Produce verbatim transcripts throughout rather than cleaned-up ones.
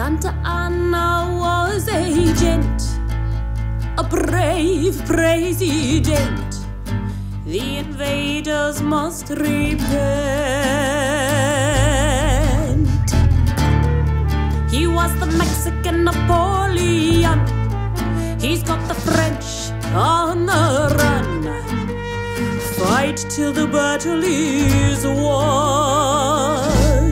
Santa Anna was a gent, a brave president. The invaders must repent. He was the Mexican Napoleon. He's got the French on the run. Fight till the battle is won.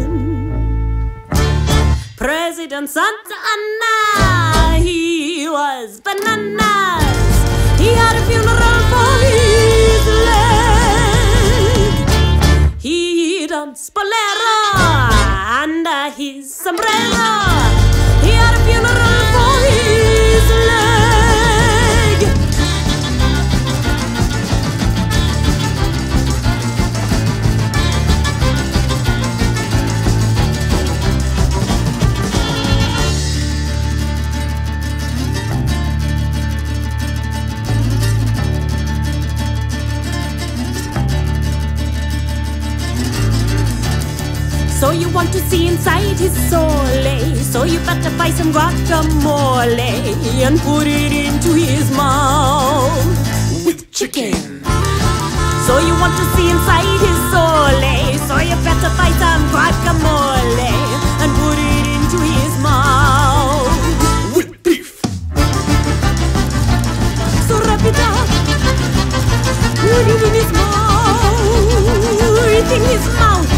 President Santa Anna, he was bananas. He had a funeral for his leg. He danced bolero under his sombrero. He had a funeral for his leg. So you want to see inside his soul, eh? So you better buy some guacamole and put it into his mouth with chicken. So you want to see inside his soul, eh? So you better buy some guacamole and put it into his mouth with beef. So wrap it up, put it in his mouth, in his mouth.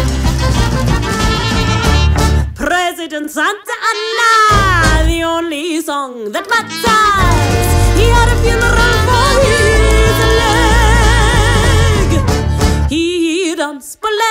President Santa Anna, the only song that matters. He had a funeral for his leg. He danced bolero